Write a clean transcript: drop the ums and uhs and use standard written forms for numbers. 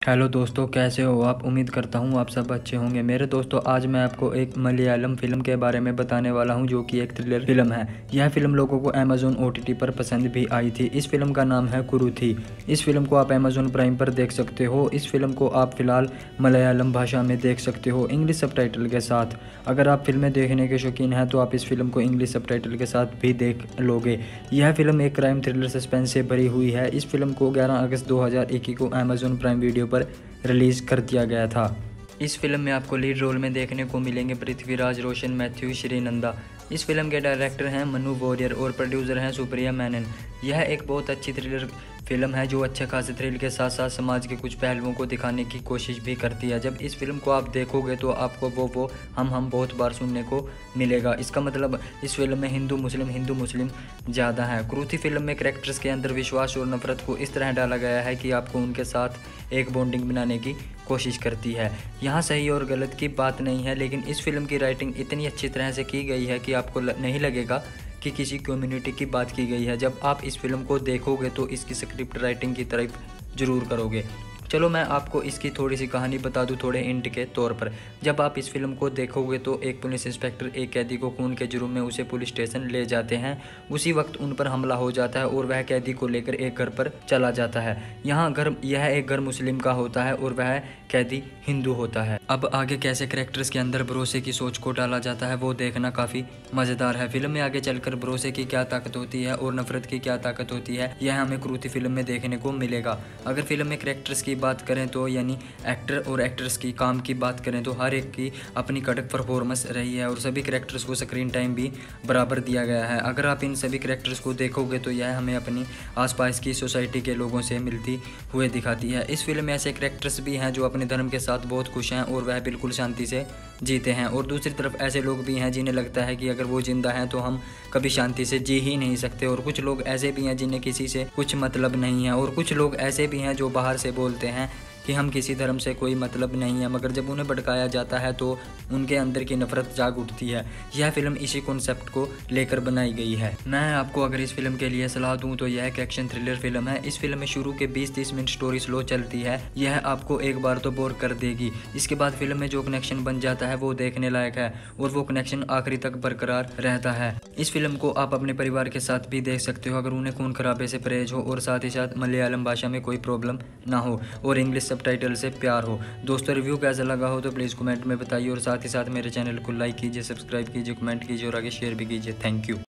Hello दोस्तों, कैसे हो आप। उम्मीद करता हूँ आप सब अच्छे होंगे। मेरे दोस्तों, आज मैं आपको एक मलयालम फ़िल्म के बारे में बताने वाला हूँ जो कि एक थ्रिलर फिल्म है। यह फ़िल्म लोगों को अमेज़ॉन ओटीटी पर पसंद भी आई थी। इस फिल्म का नाम है कुरुथी। इस फिल्म को आप अमेज़ॉन प्राइम पर देख सकते हो। इस फिल्म को आप फ़िलहाल मलयालम भाषा में देख सकते हो, इंग्लिश सबटाइटल के साथ। अगर आप फिल्में देखने के शौकीन हैं तो आप इस फिल्म को इंग्लिश सबटाइटल के साथ भी देख लोगे। यह फिल्म एक क्राइम थ्रिलर सस्पेंस से भरी हुई है। इस फिल्म को 11 अगस्त 2021 को अमेज़ॉन प्राइम वीडियो पर रिलीज़ कर दिया गया था। इस फिल्म में आपको लीड रोल में देखने को मिलेंगे पृथ्वीराज, रोशन मैथ्यू, श्रीनंदा। इस फिल्म के डायरेक्टर हैं मनु वॉरियर और प्रोड्यूसर हैं सुप्रिया मेनन। यह एक बहुत अच्छी थ्रिलर फिल्म है जो अच्छे खासे थ्रिल के साथ साथ समाज के कुछ पहलुओं को दिखाने की कोशिश भी करती है। जब इस फिल्म को आप देखोगे तो आपको वो हम बहुत बार सुनने को मिलेगा। इसका मतलब इस फिल्म में हिंदू मुस्लिम ज़्यादा है। क्रूथी फिल्म में कैरेक्टर्स के अंदर विश्वास और नफरत को इस तरह डाला गया है कि आपको उनके साथ एक बॉन्डिंग बनाने की कोशिश करती है। यहाँ सही और गलत की बात नहीं है, लेकिन इस फिल्म की राइटिंग इतनी अच्छी तरह से की गई है कि आपको नहीं लगेगा कि किसी कम्युनिटी की बात की गई है। जब आप इस फिल्म को देखोगे तो इसकी स्क्रिप्ट राइटिंग की तारीफ जरूर करोगे। चलो मैं आपको इसकी थोड़ी सी कहानी बता दूं थोड़े हिंट के तौर पर। जब आप इस फिल्म को देखोगे तो एक पुलिस इंस्पेक्टर एक कैदी को खून के जुर्म में उसे पुलिस स्टेशन ले जाते हैं। उसी वक्त उन पर हमला हो जाता है और वह कैदी को लेकर एक घर पर चला जाता है। यह एक घर मुस्लिम का होता है और वह कैदी हिंदू होता है। अब आगे कैसे कैरेक्टर्स के अंदर भरोसे की सोच को डाला जाता है वो देखना काफ़ी मज़ेदार है। फिल्म में आगे चलकर भरोसे की क्या ताकत होती है और नफरत की क्या ताकत होती है, यह हमें क्रूथी फिल्म में देखने को मिलेगा। अगर फिल्म में कैरेक्टर्स की बात करें तो यानी एक्टर और एक्ट्रेस की काम की बात करें तो हर एक की अपनी कड़क परफॉर्मेंस रही है और सभी कैरेक्टर्स को स्क्रीन टाइम भी बराबर दिया गया है। अगर आप इन सभी कैरेक्टर्स को देखोगे तो यह हमें अपनी आसपास की सोसाइटी के लोगों से मिलती हुए दिखाती है। इस फिल्म में ऐसे कैरेक्टर्स भी हैं जो अपने धर्म के साथ बहुत खुश हैं और वह बिल्कुल शांति से जीते हैं, और दूसरी तरफ ऐसे लोग भी हैं जिन्हें लगता है कि अगर वो जिंदा हैं तो हम कभी शांति से जी ही नहीं सकते। और कुछ लोग ऐसे भी हैं जिन्हें किसी से कुछ मतलब नहीं है, और कुछ लोग ऐसे भी हैं जो बाहर से बोलते हैं कि हम किसी धर्म से कोई मतलब नहीं है, मगर जब उन्हें भड़काया जाता है तो उनके अंदर की नफरत जाग उठती है। यह फिल्म इसी कॉन्सेप्ट को लेकर बनाई गई है। मैं आपको अगर इस फिल्म के लिए सलाह दूं तो यह एक एक्शन थ्रिलर फिल्म है। इस फिल्म में शुरू के 20-30 मिनट स्टोरी स्लो चलती है। यह आपको एक बार तो बोर कर देगी। इसके बाद फिल्म में जो कनेक्शन बन जाता है वो देखने लायक है और वो कनेक्शन आखिरी तक बरकरार रहता है। इस फिल्म को आप अपने परिवार के साथ भी देख सकते हो अगर उन्हें खून खराबे से परहेज हो और साथ ही साथ मलयालम भाषा में कोई प्रॉब्लम ना हो और इंग्लिश सबटाइटल से प्यार हो। दोस्तों, रिव्यू कैसा लगा हो तो प्लीज़ कमेंट में बताइए और साथ ही साथ मेरे चैनल को लाइक कीजिए, सब्सक्राइब कीजिए, कमेंट कीजिए और आगे शेयर भी कीजिए। Thank you.